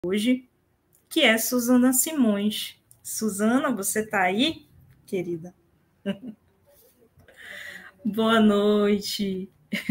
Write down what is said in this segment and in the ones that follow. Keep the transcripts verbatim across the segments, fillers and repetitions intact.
hoje, que é Suzana Simões. Suzana, você está aí, querida? Boa noite.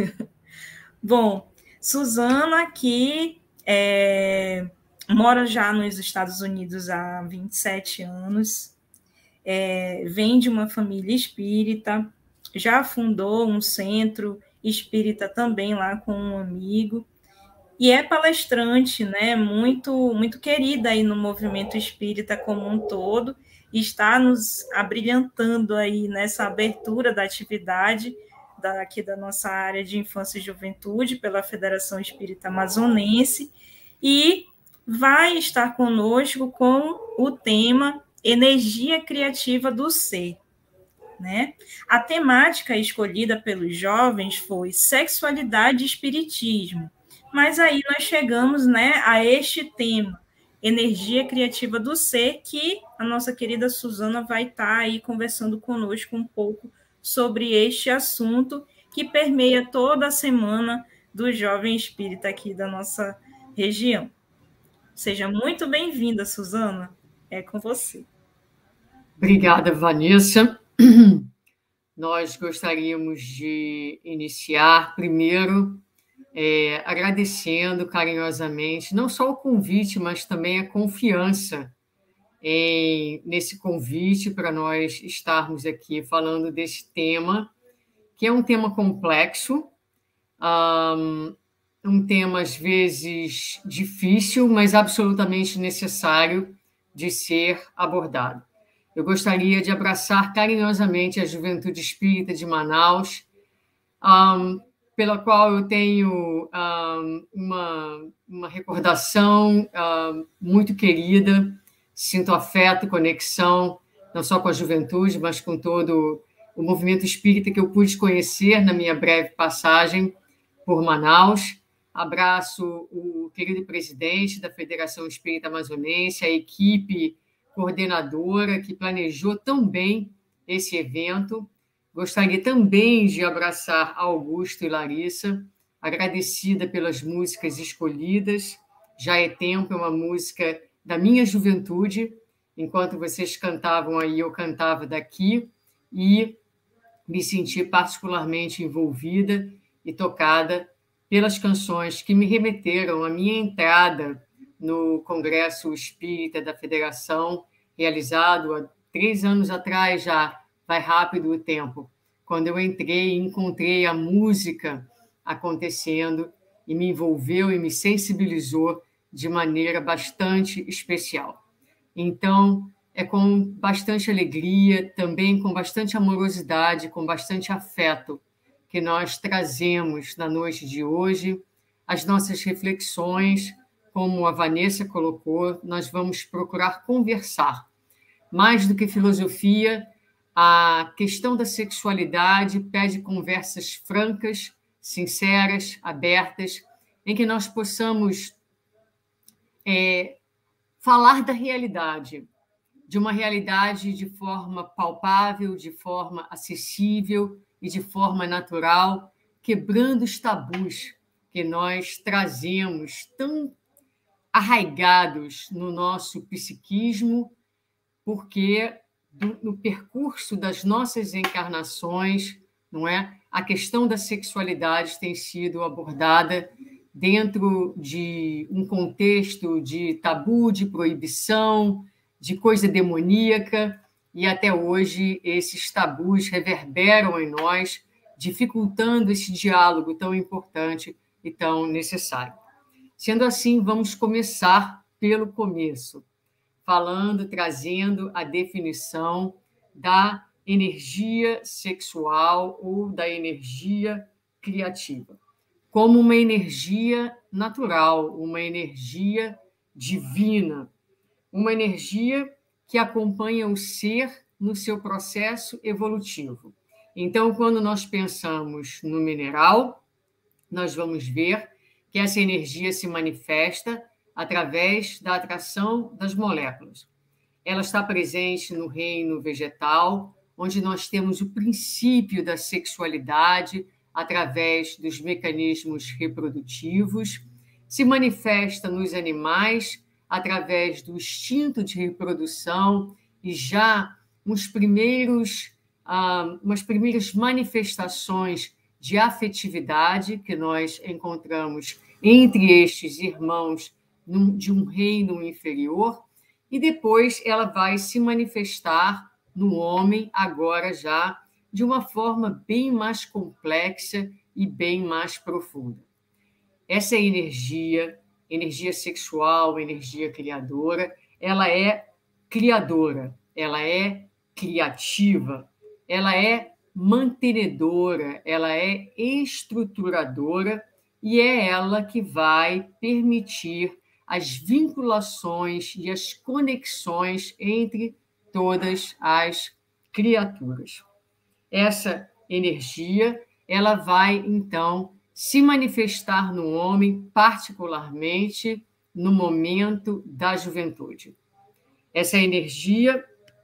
Bom, Suzana, que é, mora já nos Estados Unidos há vinte e sete anos, é, vem de uma família espírita, já fundou um centro espírita também lá com um amigo, e é palestrante, né, muito, muito querida aí no movimento espírita como um todo, e está nos abrilhantando aí nessa abertura da atividade daqui da nossa área de infância e juventude pela Federação Espírita Amazonense, e vai estar conosco com o tema Energia Criativa do Ser. Né? A temática escolhida pelos jovens foi sexualidade e espiritismo, mas aí nós chegamos, né, a este tema, energia criativa do ser, que a nossa querida Suzana vai estar aí conversando conosco um pouco sobre este assunto que permeia toda a semana do jovem espírita aqui da nossa região. Seja muito bem-vinda, Suzana. É com você. Obrigada, Vanessa. Nós gostaríamos de iniciar primeiro é, agradecendo carinhosamente não só o convite, mas também a confiança em, nesse convite para nós estarmos aqui falando desse tema, que é um tema complexo, um, um tema às vezes difícil, mas absolutamente necessário de ser abordado. Eu gostaria de abraçar carinhosamente a Juventude Espírita de Manaus, um, pela qual eu tenho um, uma, uma recordação um, muito querida, sinto afeto, conexão, não só com a juventude, mas com todo o movimento espírita que eu pude conhecer na minha breve passagem por Manaus. Abraço o querido presidente da Federação Espírita Amazonense, a equipe coordenadora que planejou tão bem esse evento. Gostaria também de abraçar Augusto e Larissa, agradecida pelas músicas escolhidas. Já é Tempo é uma música da minha juventude. Enquanto vocês cantavam aí, eu cantava daqui e me senti particularmente envolvida e tocada pelas canções que me remeteram à minha entrada no Congresso Espírita da Federação, realizado há três anos atrás já, vai rápido o tempo, quando eu entrei e encontrei a música acontecendo e me envolveu e me sensibilizou de maneira bastante especial. Então, é com bastante alegria, também com bastante amorosidade, com bastante afeto, que nós trazemos na noite de hoje as nossas reflexões. Como a Vanessa colocou, nós vamos procurar conversar. Mais do que filosofia, a questão da sexualidade pede conversas francas, sinceras, abertas, em que nós possamos é, falar da realidade, de uma realidade de forma palpável, de forma acessível e de forma natural, quebrando os tabus que nós trazemos tão arraigados no nosso psiquismo, porque no percurso das nossas encarnações, não é? A questão da sexualidade tem sido abordada dentro de um contexto de tabu, de proibição, de coisa demoníaca, e até hoje esses tabus reverberam em nós, dificultando esse diálogo tão importante e tão necessário. Sendo assim, vamos começar pelo começo, falando, trazendo a definição da energia sexual ou da energia criativa, como uma energia natural, uma energia divina, uma energia que acompanha o ser no seu processo evolutivo. Então, quando nós pensamos no mineral, nós vamos ver que essa energia se manifesta através da atração das moléculas. Ela está presente no reino vegetal, onde nós temos o princípio da sexualidade através dos mecanismos reprodutivos, se manifesta nos animais através do instinto de reprodução e já uns primeiros, ah, umas primeiras manifestações de afetividade que nós encontramos entre estes irmãos de um reino inferior, e depois ela vai se manifestar no homem, agora já de uma forma bem mais complexa e bem mais profunda. Essa energia, energia sexual, energia criadora, ela é criadora, ela é criativa, ela é mantenedora, ela é estruturadora e é ela que vai permitir as vinculações e as conexões entre todas as criaturas. Essa energia, ela vai, então, se manifestar no homem, particularmente no momento da juventude. Essa energia,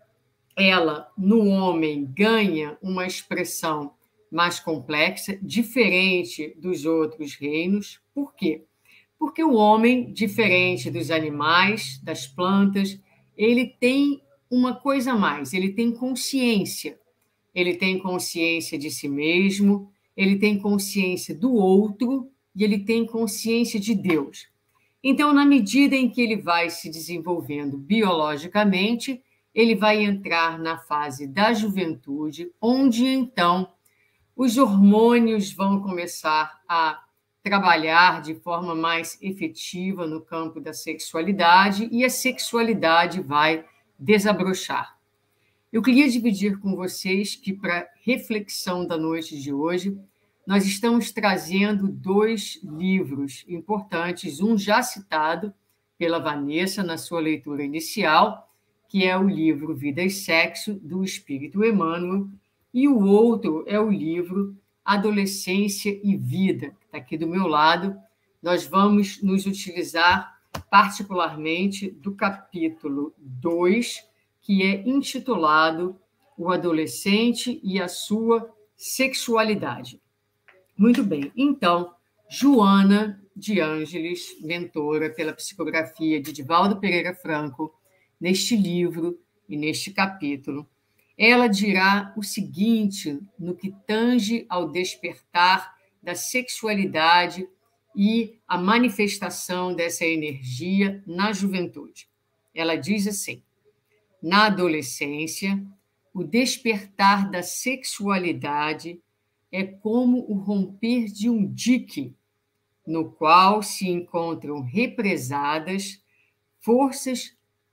ela, no homem, ganha uma expressão mais complexa, diferente dos outros reinos. Por quê? Porque o homem, diferente dos animais, das plantas, ele tem uma coisa a mais, ele tem consciência. Ele tem consciência de si mesmo, ele tem consciência do outro e ele tem consciência de Deus. Então, na medida em que ele vai se desenvolvendo biologicamente, ele vai entrar na fase da juventude, onde, então, os hormônios vão começar a trabalhar de forma mais efetiva no campo da sexualidade e a sexualidade vai desabrochar. Eu queria dividir com vocês que, para reflexão da noite de hoje, nós estamos trazendo dois livros importantes, um já citado pela Vanessa na sua leitura inicial, que é o livro Vida e Sexo, do Espírito Emmanuel, e o outro é o livro Adolescência e Vida, que está aqui do meu lado. Nós vamos nos utilizar particularmente do capítulo dois, que é intitulado O Adolescente e a Sua Sexualidade. Muito bem, então, Joana de Ângeles, mentora pela psicografia de Divaldo Pereira Franco, neste livro e neste capítulo, ela dirá o seguinte no que tange ao despertar da sexualidade e a manifestação dessa energia na juventude. Ela diz assim: na adolescência, o despertar da sexualidade é como o romper de um dique, no qual se encontram represadas forças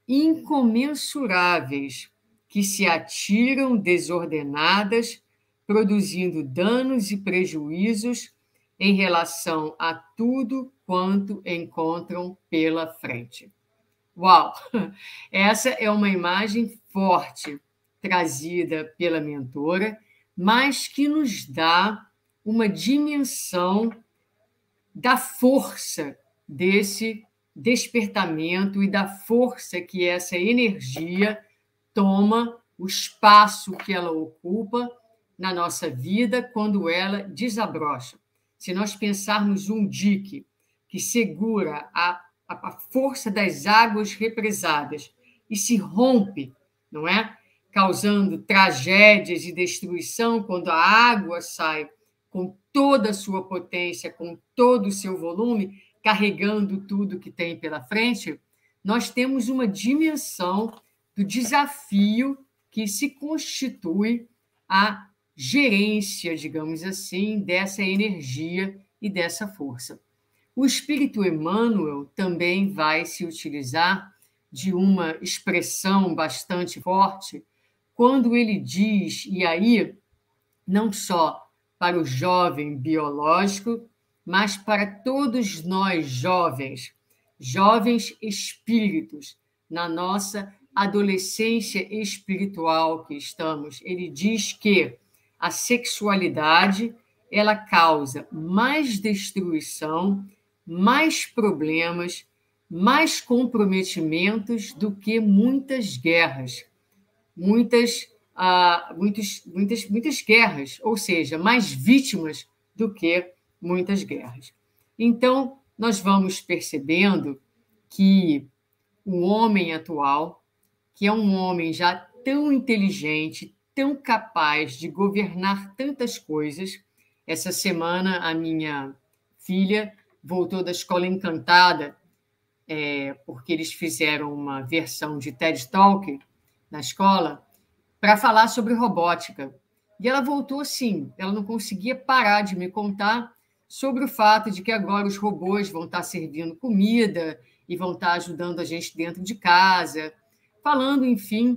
incomensuráveis que se atiram desordenadas, produzindo danos e prejuízos em relação a tudo quanto encontram pela frente. Uau! Essa é uma imagem forte, trazida pela mentora, mas que nos dá uma dimensão da força desse despertamento e da força que essa energia toma, o espaço que ela ocupa na nossa vida quando ela desabrocha. Se nós pensarmos um dique que segura a a força das águas represadas e se rompe, não é? Causando tragédias e destruição quando a água sai com toda a sua potência, com todo o seu volume, carregando tudo que tem pela frente, nós temos uma dimensão do desafio que se constitui a gerência, digamos assim, dessa energia e dessa força. O Espírito Emmanuel também vai se utilizar de uma expressão bastante forte quando ele diz, e aí não só para o jovem biológico, mas para todos nós jovens, jovens espíritos, na nossa adolescência espiritual que estamos. Ele diz que a sexualidade, ela causa mais destruição, mais problemas, mais comprometimentos do que muitas guerras, muitas, ah, muitos, muitas, muitas guerras, ou seja, mais vítimas do que muitas guerras. Então, nós vamos percebendo que o homem atual, que é um homem já tão inteligente, tão capaz de governar tantas coisas. Essa semana, a minha filha voltou da escola encantada, é, porque eles fizeram uma versão de TED Talk na escola para falar sobre robótica. E ela voltou assim, ela não conseguia parar de me contar sobre o fato de que agora os robôs vão estar servindo comida e vão estar ajudando a gente dentro de casa, falando, enfim,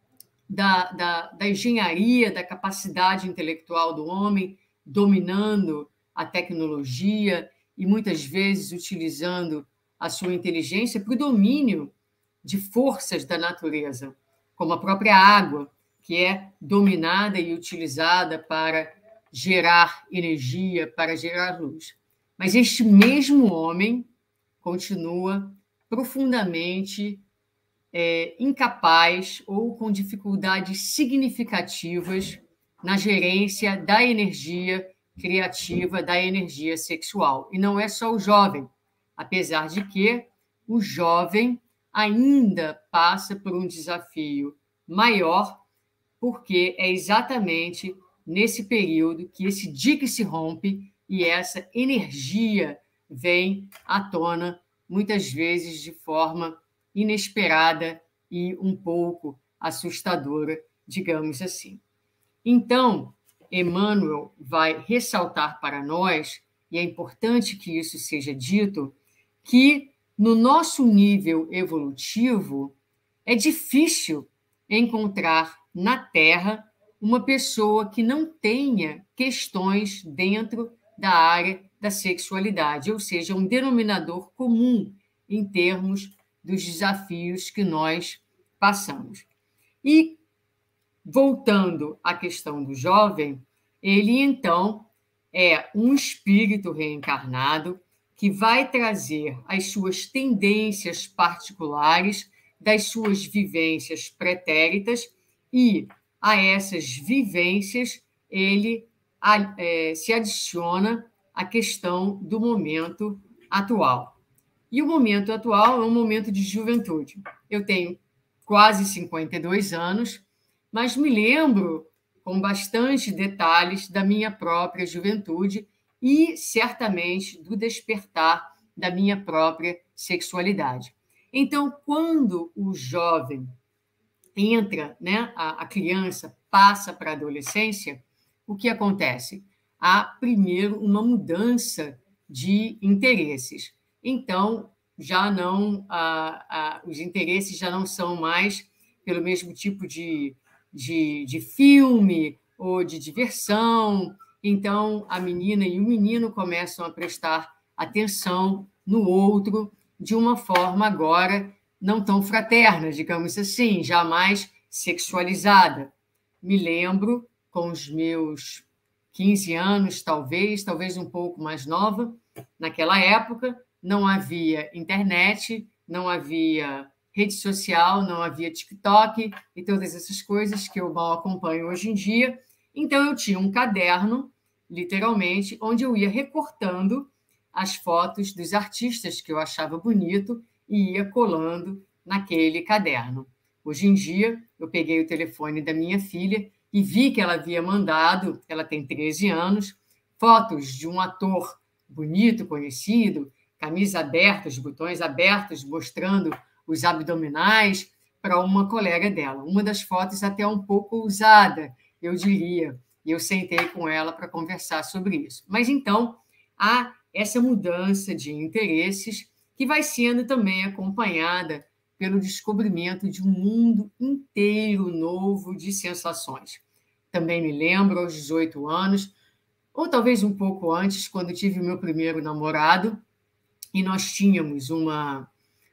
da, da, da engenharia, da capacidade intelectual do homem, dominando a tecnologia e muitas vezes utilizando a sua inteligência para o domínio de forças da natureza, como a própria água, que é dominada e utilizada para gerar energia, para gerar luz. Mas este mesmo homem continua profundamente é, incapaz ou com dificuldades significativas na gerência da energia criativa, da energia sexual. E não é só o jovem, apesar de que o jovem ainda passa por um desafio maior, porque é exatamente nesse período que esse dique se rompe e essa energia vem à tona, muitas vezes de forma inesperada e um pouco assustadora, digamos assim. Então, Emmanuel vai ressaltar para nós, e é importante que isso seja dito, que no nosso nível evolutivo é difícil encontrar na Terra uma pessoa que não tenha questões dentro da área da sexualidade, ou seja, um denominador comum em termos dos desafios que nós passamos. E, voltando à questão do jovem, ele, então, é um espírito reencarnado que vai trazer as suas tendências particulares das suas vivências pretéritas e, a essas vivências, ele é, se adiciona a questão do momento atual. E o momento atual é um momento de juventude. Eu tenho quase cinquenta e dois anos, mas me lembro com bastante detalhes da minha própria juventude e, certamente, do despertar da minha própria sexualidade. Então, quando o jovem entra, né, a, a criança passa para a adolescência, o que acontece? Há, primeiro, uma mudança de interesses. Então, já não, ah, ah, os interesses já não são mais pelo mesmo tipo de, de, de filme ou de diversão. Então, a menina e o menino começam a prestar atenção no outro de uma forma agora não tão fraterna, digamos assim, jamais sexualizada. Me lembro, com os meus quinze anos, talvez, talvez um pouco mais nova, naquela época, não havia internet, não havia rede social, não havia TikTok e todas essas coisas que eu mal acompanho hoje em dia. Então, eu tinha um caderno, literalmente, onde eu ia recortando as fotos dos artistas que eu achava bonito e ia colando naquele caderno. Hoje em dia, eu peguei o telefone da minha filha e vi que ela havia mandado, ela tem treze anos, fotos de um ator bonito, conhecido, camisa aberta, os botões abertos, mostrando os abdominais, para uma colega dela. Uma das fotos até um pouco ousada, eu diria, e eu sentei com ela para conversar sobre isso. Mas, então, há essa mudança de interesses que vai sendo também acompanhada pelo descobrimento de um mundo inteiro novo de sensações. Também me lembro, aos dezoito anos, ou talvez um pouco antes, quando tive o meu primeiro namorado, e nós tínhamos uma,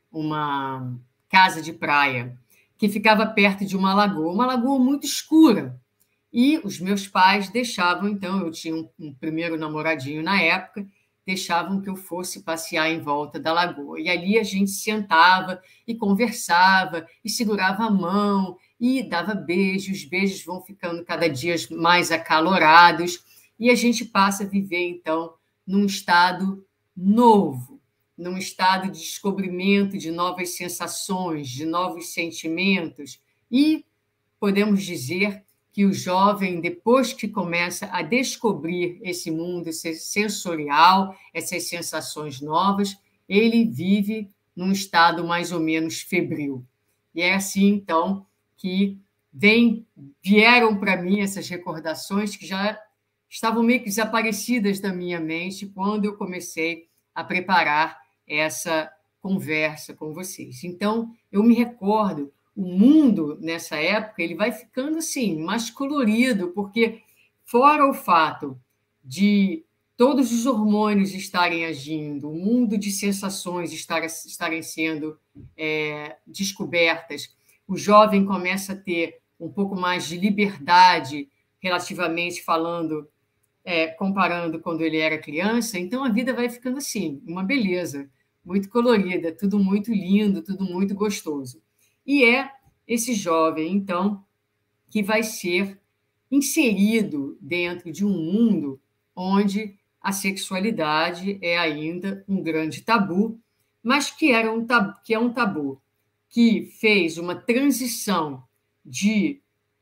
uma casa de praia que ficava perto de uma lagoa, uma lagoa muito escura. E os meus pais deixavam, então, eu tinha um, um primeiro namoradinho na época, deixavam que eu fosse passear em volta da lagoa. E ali a gente sentava e conversava, e segurava a mão, e dava beijos, os beijos vão ficando cada dia mais acalorados, e a gente passa a viver, então, num estado novo. num estado de descobrimento de novas sensações, de novos sentimentos, e podemos dizer que o jovem, depois que começa a descobrir esse mundo sensorial, essas sensações novas, ele vive num estado mais ou menos febril. E é assim, então, que vem, vieram para mim essas recordações que já estavam meio que desaparecidas da minha mente quando eu comecei a preparar essa conversa com vocês. Então, eu me recordo, o mundo, nessa época, ele vai ficando, assim, mais colorido, porque, fora o fato de todos os hormônios estarem agindo, o mundo de sensações estar, estarem sendo é, descobertas, o jovem começa a ter um pouco mais de liberdade, relativamente falando, é, comparando quando ele era criança, então a vida vai ficando assim, uma beleza, muito colorida, tudo muito lindo, tudo muito gostoso. E é esse jovem, então, que vai ser inserido dentro de um mundo onde a sexualidade é ainda um grande tabu, mas que, era um tabu, que é um tabu que fez uma transição de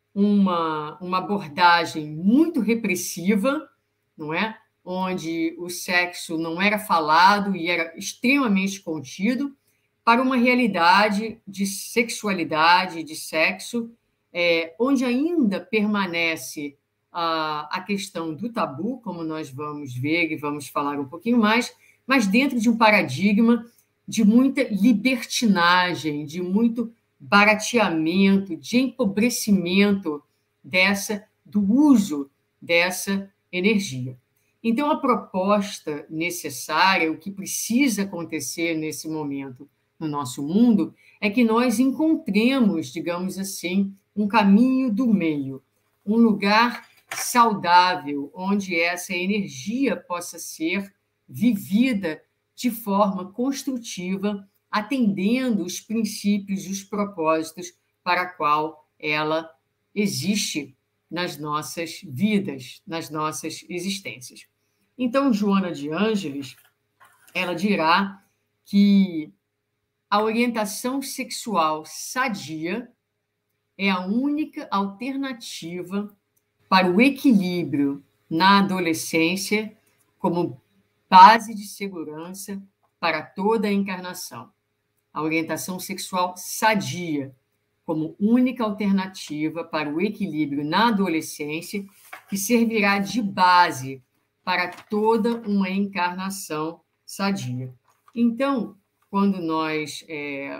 uma, uma abordagem muito repressiva, não é? Onde o sexo não era falado e era extremamente contido, para uma realidade de sexualidade, de sexo, é, onde ainda permanece a, a questão do tabu, como nós vamos ver e vamos falar um pouquinho mais, mas dentro de um paradigma de muita libertinagem, de muito barateamento, de empobrecimento dessa, do uso dessa energia. Então, a proposta necessária, o que precisa acontecer nesse momento no nosso mundo, é que nós encontremos, digamos assim, um caminho do meio, um lugar saudável, onde essa energia possa ser vivida de forma construtiva, atendendo os princípios e os propósitos para a qual ela existe nas nossas vidas, nas nossas existências. Então, Joana de Ângeles, ela dirá que a orientação sexual sadia é a única alternativa para o equilíbrio na adolescência como base de segurança para toda a encarnação. A orientação sexual sadia como única alternativa para o equilíbrio na adolescência, que servirá de base para toda uma encarnação sadia. Então, quando nós é,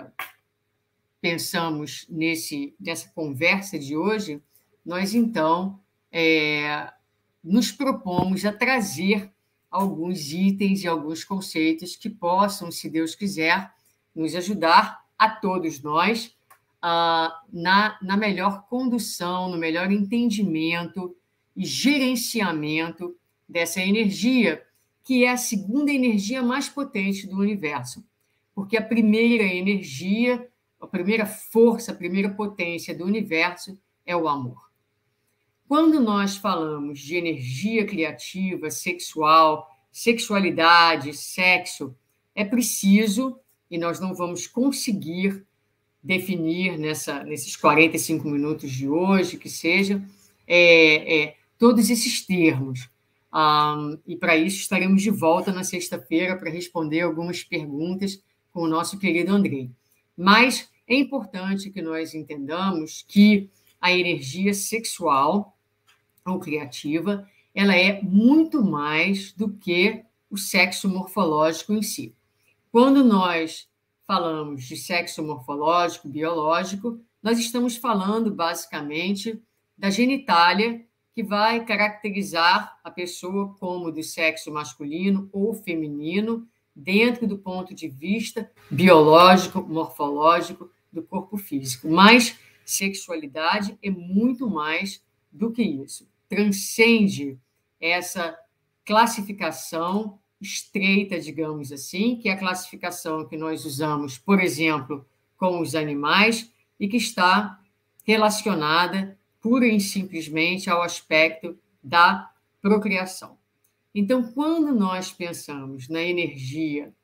pensamos nesse, nessa conversa de hoje, nós, então, é, nos propomos a trazer alguns itens e alguns conceitos que possam, se Deus quiser, nos ajudar a todos nós uh, na, na melhor condução, no melhor entendimento e gerenciamento dessa energia, que é a segunda energia mais potente do universo. Porque a primeira energia, a primeira força, a primeira potência do universo é o amor. Quando nós falamos de energia criativa, sexual, sexualidade, sexo, é preciso, e nós não vamos conseguir definir nessa, nesses quarenta e cinco minutos de hoje, que seja, é, é, todos esses termos. Um, e para isso estaremos de volta na sexta-feira para responder algumas perguntas com o nosso querido Andrei. Mas é importante que nós entendamos que a energia sexual ou criativa, ela é muito mais do que o sexo morfológico em si. Quando nós falamos de sexo morfológico, biológico, nós estamos falando basicamente da genitália, que vai caracterizar a pessoa como do sexo masculino ou feminino, dentro do ponto de vista biológico, morfológico do corpo físico. Mas sexualidade é muito mais do que isso. Transcende essa classificação estreita, digamos assim, que é a classificação que nós usamos, por exemplo, com os animais, e que está relacionada pura e simplesmente ao aspecto da procriação. Então, quando nós pensamos na energia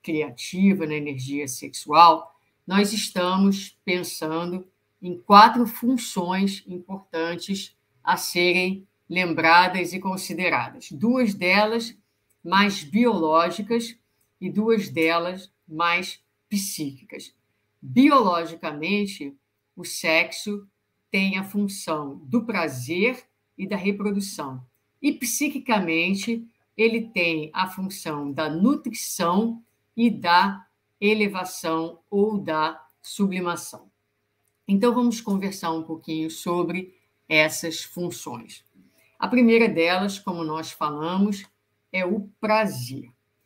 criativa, na energia sexual, nós estamos pensando em quatro funções importantes a serem lembradas e consideradas. Duas delas mais biológicas e duas delas mais psíquicas. Biologicamente, o sexo tem a função do prazer e da reprodução. E psiquicamente, ele tem a função da nutrição e da elevação ou da sublimação. Então, vamos conversar um pouquinho sobre essas funções. A primeira delas, como nós falamos, é o prazer.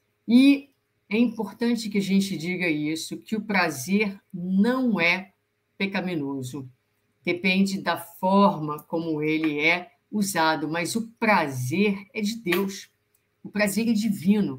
E é importante que a gente diga isso, que o prazer não é pecaminoso. Depende da forma como ele é usado, mas o prazer é de Deus. O prazer é divino.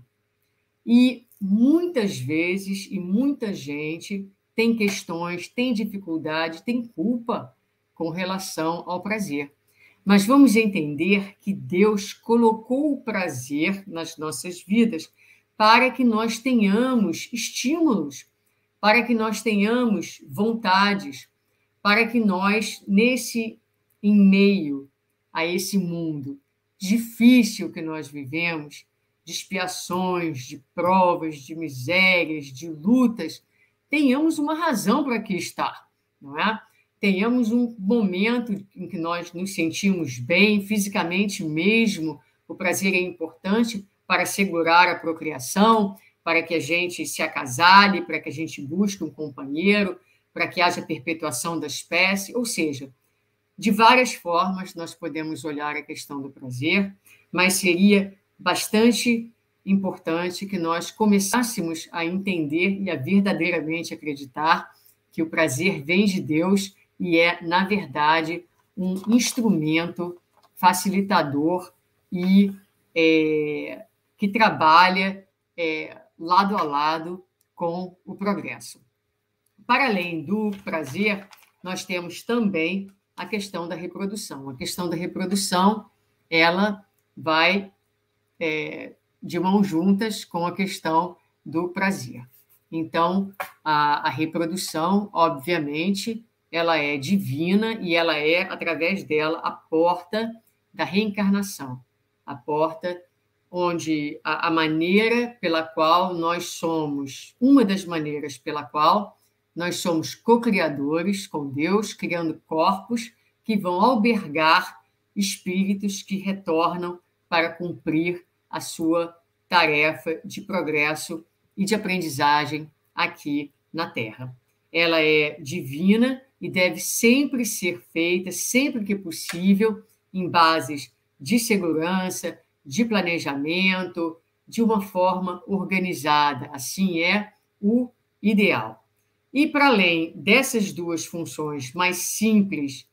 E muitas vezes, e muita gente tem questões, tem dificuldade, tem culpa com relação ao prazer. Mas vamos entender que Deus colocou o prazer nas nossas vidas para que nós tenhamos estímulos, para que nós tenhamos vontades, para que nós, nesse em meio a esse mundo difícil que nós vivemos, de expiações, de provas, de misérias, de lutas, tenhamos uma razão para aqui estar, não é? Tenhamos um momento em que nós nos sentimos bem, fisicamente mesmo. O prazer é importante para assegurar a procriação, para que a gente se acasale, para que a gente busque um companheiro, para que haja perpetuação da espécie. Ou seja, de várias formas nós podemos olhar a questão do prazer, mas seria bastante importante que nós começássemos a entender e a verdadeiramente acreditar que o prazer vem de Deus e é, na verdade, um instrumento facilitador e é, que trabalha é, lado a lado com o progresso. Para além do prazer, nós temos também a questão da reprodução. A questão da reprodução, ela vai é, de mãos juntas com a questão do prazer. Então, a, a reprodução, obviamente, ela é divina e ela é, através dela, a porta da reencarnação, a porta onde a, a maneira pela qual nós somos, uma das maneiras pela qual nós somos co-criadores com Deus, criando corpos que vão albergar espíritos que retornam para cumprir a sua tarefa de progresso e de aprendizagem aqui na Terra. Ela é divina e deve sempre ser feita, sempre que possível, em bases de segurança, de planejamento, de uma forma organizada. Assim é o ideal. E, para além dessas duas funções mais simples,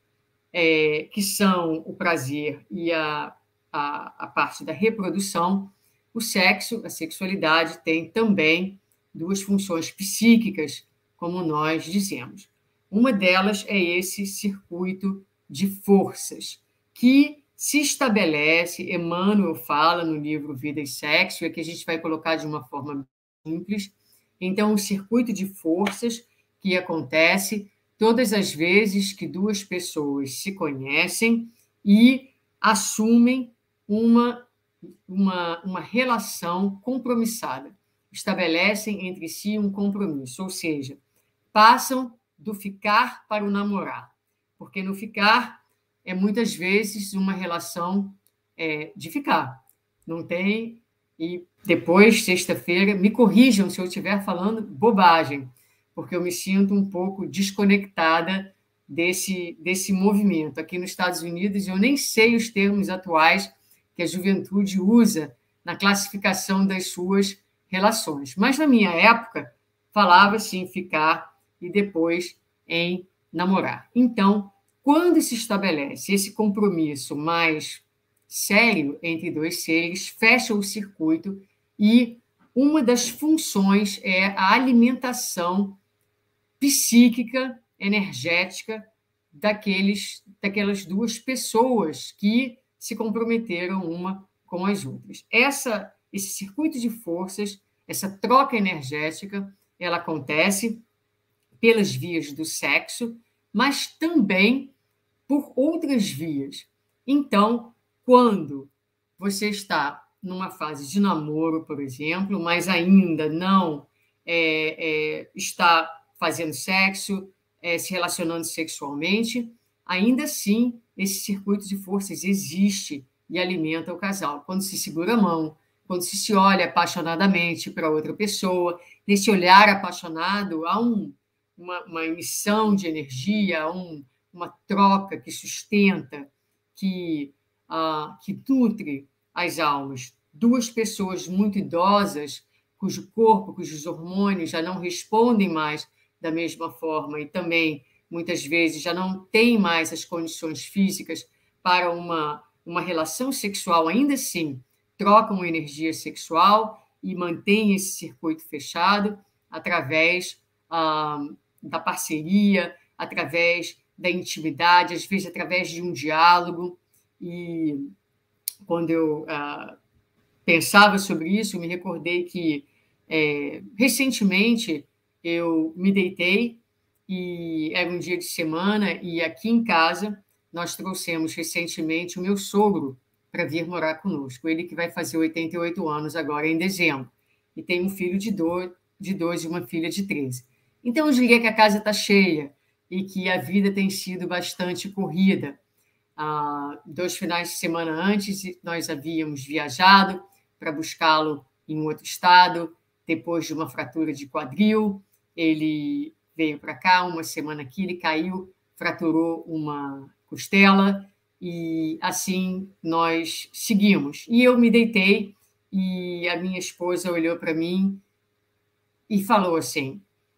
é, que são o prazer e a, a, a parte da reprodução, o sexo, a sexualidade, tem também duas funções psíquicas, como nós dizemos. Uma delas é esse circuito de forças, que se estabelece, Emmanuel fala no livro Vida e Sexo, e aqui a gente vai colocar de uma forma simples. Então, o circuito de forças que acontece todas as vezes que duas pessoas se conhecem e assumem uma, uma, uma relação compromissada, estabelecem entre si um compromisso, ou seja, passam do ficar para o namorar, porque no ficar é muitas vezes uma relação é, de ficar, não tem, e depois, sexta-feira, me corrijam se eu estiver falando bobagem, porque eu me sinto um pouco desconectada desse, desse movimento. Aqui nos Estados Unidos, eu nem sei os termos atuais que a juventude usa na classificação das suas relações. Mas, na minha época, falava-se em ficar e depois em namorar. Então, quando se estabelece esse compromisso mais sério entre dois seres, fecha o circuito e uma das funções é a alimentação psíquica, energética daqueles, daquelas duas pessoas que se comprometeram uma com as outras. Essa, esse circuito de forças, essa troca energética, ela acontece pelas vias do sexo, mas também por outras vias. Então, quando você está numa fase de namoro, por exemplo, mas ainda não é, é, está fazendo sexo, é, se relacionando sexualmente, ainda assim, esse circuito de forças existe e alimenta o casal. Quando se segura a mão, quando se, se olha apaixonadamente para outra pessoa, nesse olhar apaixonado, há um, uma, uma emissão de energia, um, uma troca que sustenta, que, uh, que nutre as almas. Duas pessoas muito idosas, cujo corpo, cujos hormônios já não respondem mais da mesma forma e também, muitas vezes, já não têm mais as condições físicas para uma, uma relação sexual, ainda assim, trocam energia sexual e mantêm esse circuito fechado através ah, da parceria, através da intimidade, às vezes através de um diálogo. E quando eu ah, pensava sobre isso, eu me recordei que, é, recentemente, eu me deitei e era um dia de semana e aqui em casa nós trouxemos recentemente o meu sogro para vir morar conosco. Ele que vai fazer oitenta e oito anos agora em dezembro e tem um filho de doze e uma filha de treze. Então, eu diria que a casa está cheia e que a vida tem sido bastante corrida. Ah, dois finais de semana antes, nós havíamos viajado para buscá-lo em um outro estado, depois de uma fratura de quadril. Ele veio para cá, uma semana aqui, ele caiu, fraturou uma costela, e assim nós seguimos. E eu me deitei, e a minha esposa olhou para mim e falou assim,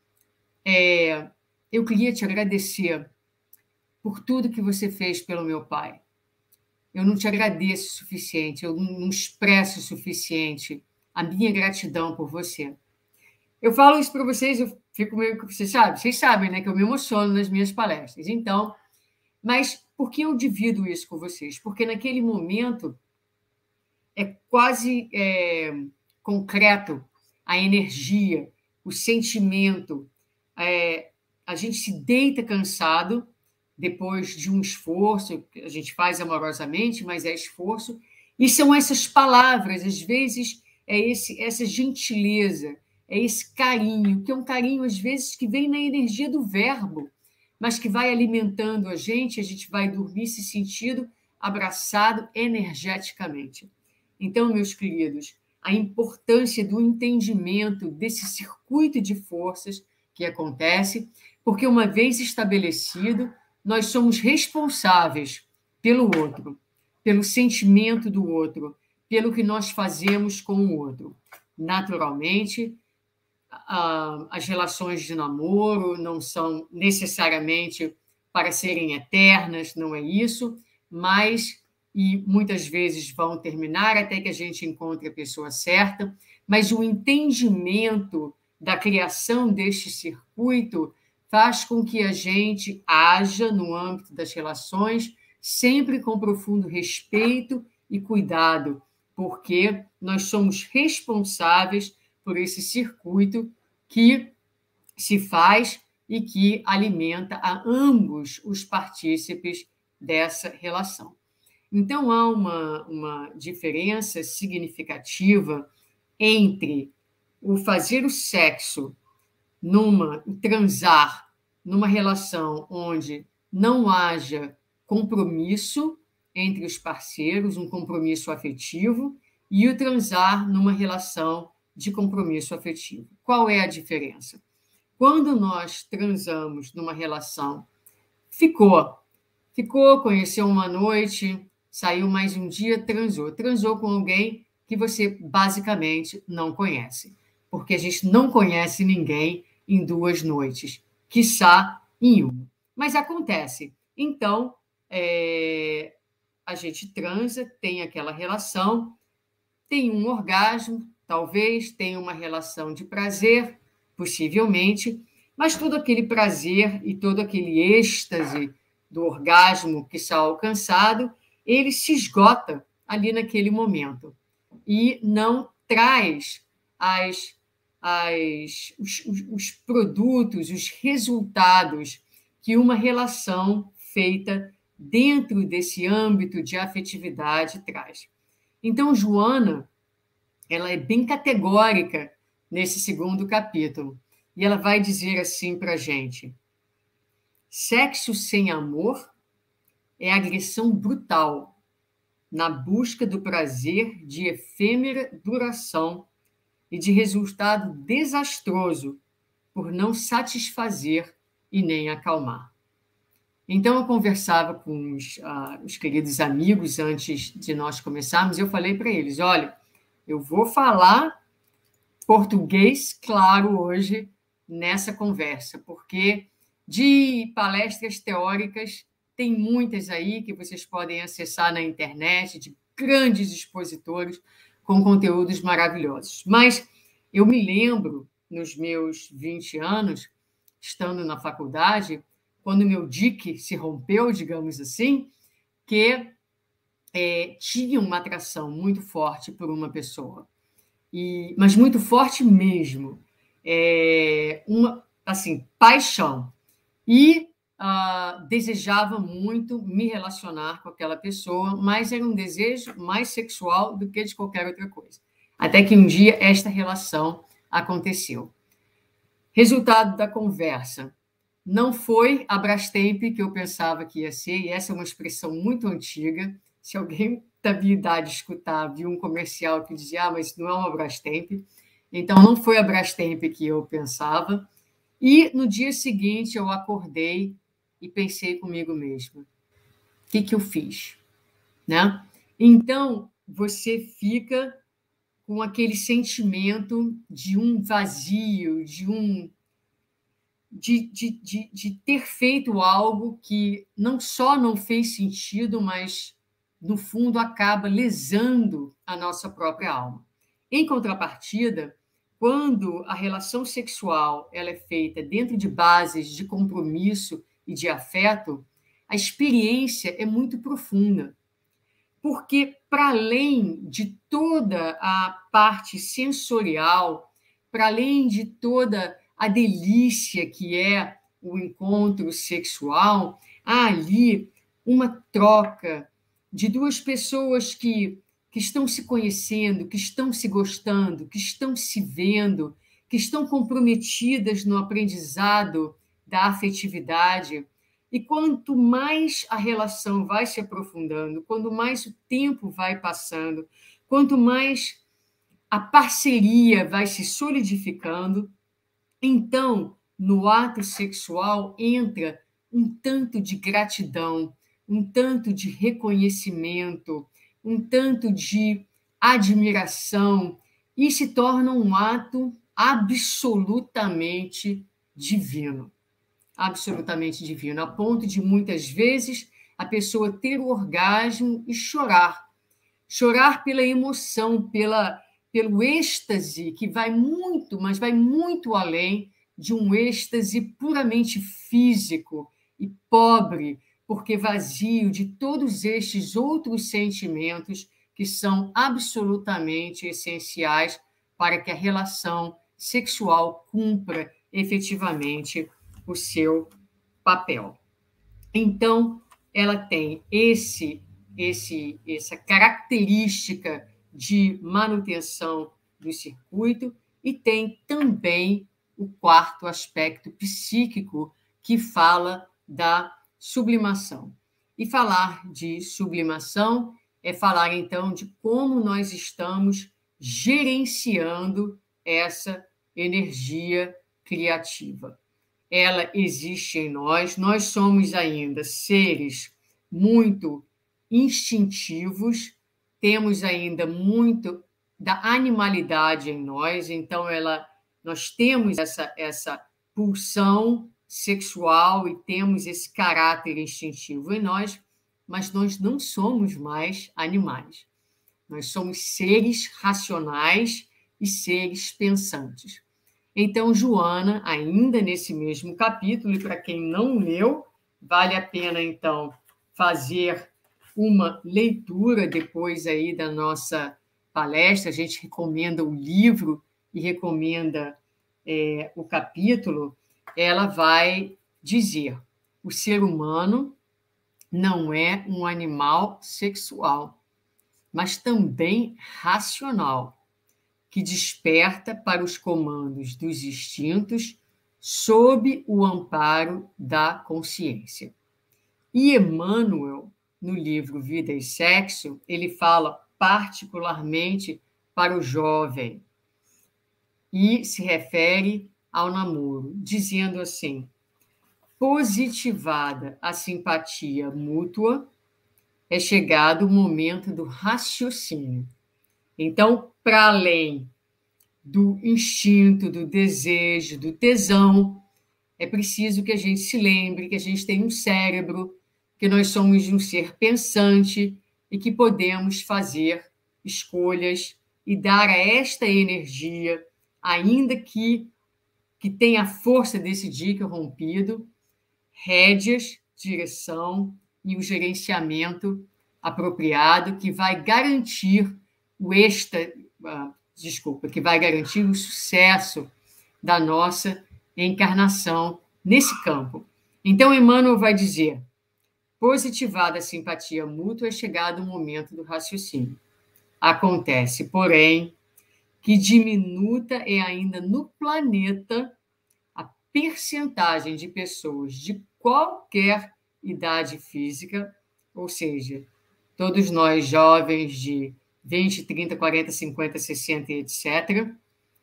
é, eu queria te agradecer por tudo que você fez pelo meu pai. Eu não te agradeço o suficiente, eu não expresso o suficiente a minha gratidão por você. Eu falo isso para vocês, eu fico meio que vocês sabem, vocês sabem, né, que eu me emociono nas minhas palestras. Então, mas por que eu divido isso com vocês? Porque naquele momento é quase é, concreto a energia, o sentimento. É, a gente se deita cansado depois de um esforço, que a gente faz amorosamente, mas é esforço, e são essas palavras, às vezes é esse, essa gentileza, é esse carinho, que é um carinho, às vezes, que vem na energia do verbo, mas que vai alimentando a gente, a gente vai dormir se sentindo abraçado energeticamente. Então, meus queridos, a importância do entendimento desse circuito de forças que acontece, porque uma vez estabelecido, nós somos responsáveis pelo outro, pelo sentimento do outro, pelo que nós fazemos com o outro. Naturalmente, as relações de namoro não são necessariamente para serem eternas, não é isso, mas, e muitas vezes vão terminar até que a gente encontre a pessoa certa, mas o entendimento da criação deste circuito faz com que a gente haja no âmbito das relações sempre com profundo respeito e cuidado, porque nós somos responsáveis por esse circuito que se faz e que alimenta a ambos os partícipes dessa relação. Então, há uma, uma diferença significativa entre o fazer o sexo numa, o transar numa relação onde não haja compromisso entre os parceiros, um compromisso afetivo, e o transar numa relação de compromisso afetivo. Qual é a diferença? Quando nós transamos numa relação, ficou, ficou, conheceu uma noite, saiu mais um dia, transou. Transou com alguém que você basicamente não conhece, porque a gente não conhece ninguém em duas noites, quiçá em uma. Mas acontece. Então, é, a gente transa, tem aquela relação, tem um orgasmo, talvez tenha uma relação de prazer, possivelmente, mas todo aquele prazer e todo aquele êxtase do orgasmo que está alcançado, ele se esgota ali naquele momento e não traz as as, os, os produtos, os resultados que uma relação feita dentro desse âmbito de afetividade traz. Então, Joana, ela é bem categórica nesse segundo capítulo, e ela vai dizer assim para a gente: sexo sem amor é agressão brutal, na busca do prazer de efêmera duração e de resultado desastroso por não satisfazer e nem acalmar. Então, eu conversava com os, uh, os queridos amigos antes de nós começarmos, e eu falei para eles, olha, eu vou falar português claro hoje nessa conversa, porque de palestras teóricas tem muitas aí que vocês podem acessar na internet, de grandes expositores com conteúdos maravilhosos. Mas eu me lembro, nos meus vinte anos, estando na faculdade, quando meu dique se rompeu, digamos assim, que é, tinha uma atração muito forte por uma pessoa, e, mas muito forte mesmo, é, uma, assim, paixão, e uh, desejava muito me relacionar com aquela pessoa, mas era um desejo mais sexual do que de qualquer outra coisa. Até que um dia esta relação aconteceu. Resultado da conversa: não foi a Brastemp que eu pensava que ia ser, e essa é uma expressão muito antiga. Se alguém da minha idade escutar, viu um comercial que dizia, ah, mas não é uma Brastemp. Então, não foi a Brastemp que eu pensava. E no dia seguinte eu acordei e pensei comigo mesma, o que, que eu fiz? Né? Então, você fica com aquele sentimento de um vazio, de um De, de, de, de ter feito algo que não só não fez sentido, mas, no fundo, acaba lesando a nossa própria alma. Em contrapartida, quando a relação sexual ela é feita dentro de bases de compromisso e de afeto, a experiência é muito profunda. Porque, para além de toda a parte sensorial, para além de toda a delícia que é o encontro sexual, há ali uma troca de duas pessoas que, que estão se conhecendo, que estão se gostando, que estão se vendo, que estão comprometidas no aprendizado da afetividade. E quanto mais a relação vai se aprofundando, quanto mais o tempo vai passando, quanto mais a parceria vai se solidificando, então, no ato sexual entra um tanto de gratidão, um tanto de reconhecimento, um tanto de admiração, e se torna um ato absolutamente divino. Absolutamente divino, a ponto de, muitas vezes, a pessoa ter o orgasmo e chorar. Chorar pela emoção, pela... pelo êxtase, que vai muito, mas vai muito além de um êxtase puramente físico e pobre, porque vazio de todos estes outros sentimentos que são absolutamente essenciais para que a relação sexual cumpra efetivamente o seu papel. Então, ela tem esse, esse, essa característica de manutenção do circuito, e tem também o quarto aspecto psíquico, que fala da sublimação. E falar de sublimação é falar, então, de como nós estamos gerenciando essa energia criativa. Ela existe em nós, nós somos ainda seres muito instintivos, temos ainda muito da animalidade em nós, então ela, nós temos essa, essa pulsão sexual e temos esse caráter instintivo em nós, mas nós não somos mais animais. Nós somos seres racionais e seres pensantes. Então, Joana, ainda nesse mesmo capítulo, e para quem não leu, vale a pena, então, fazer uma leitura depois aí da nossa palestra. A gente recomenda o livro e recomenda é, o capítulo, ela vai dizer: o ser humano não é um animal sexual, mas também racional, que desperta para os comandos dos instintos sob o amparo da consciência. E Emmanuel, no livro Vida e Sexo, ele fala particularmente para o jovem e se refere ao namoro, dizendo assim: positivada a simpatia mútua, é chegado o momento do raciocínio. Então, para além do instinto, do desejo, do tesão, é preciso que a gente se lembre que a gente tem um cérebro, que nós somos um ser pensante e que podemos fazer escolhas e dar a esta energia, ainda que, que tenha a força desse dique rompido, rédeas, direção e o gerenciamento apropriado que vai garantir o extra, uh, desculpa, que vai garantir o sucesso da nossa encarnação nesse campo. Então, Emmanuel vai dizer: positivada a simpatia mútua, é chegado o momento do raciocínio. Acontece, porém, que diminuta é ainda no planeta a percentagem de pessoas de qualquer idade física, ou seja, todos nós jovens de vinte, trinta, quarenta, cinquenta, sessenta, etcétera,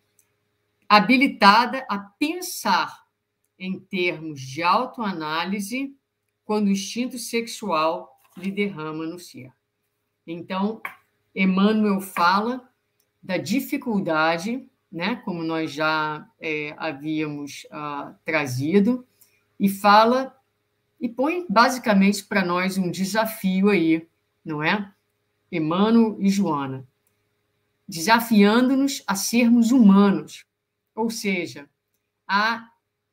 habilitada a pensar em termos de autoanálise quando o instinto sexual lhe derrama no ser. Então, Emmanuel fala da dificuldade, né, como nós já é, havíamos ah, trazido, e fala e põe basicamente para nós um desafio aí, não é? Emmanuel e Joana, desafiando-nos a sermos humanos, ou seja, a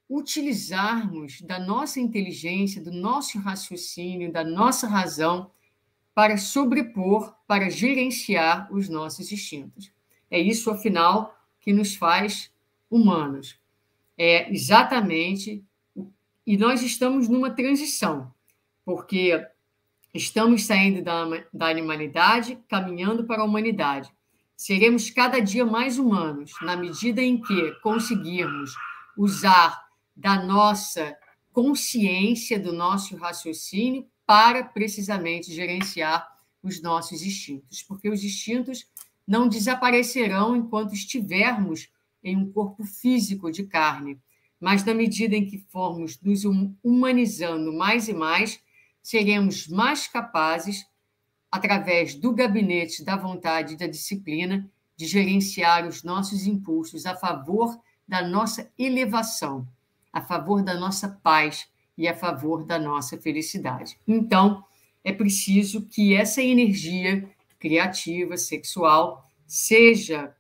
utilizarmos da nossa inteligência, do nosso raciocínio, da nossa razão para sobrepor, para gerenciar os nossos instintos. É isso, afinal, que nos faz humanos. É exatamente... E nós estamos numa transição, porque estamos saindo da, da animalidade, caminhando para a humanidade. Seremos cada dia mais humanos, na medida em que conseguirmos usar da nossa consciência, do nosso raciocínio, para precisamente gerenciar os nossos instintos, porque os instintos não desaparecerão enquanto estivermos em um corpo físico de carne, mas na medida em que formos nos humanizando mais e mais, seremos mais capazes, através do gabinete da vontade e da disciplina, de gerenciar os nossos impulsos a favor da nossa elevação, a favor da nossa paz e a favor da nossa felicidade. Então, é preciso que essa energia criativa, sexual, seja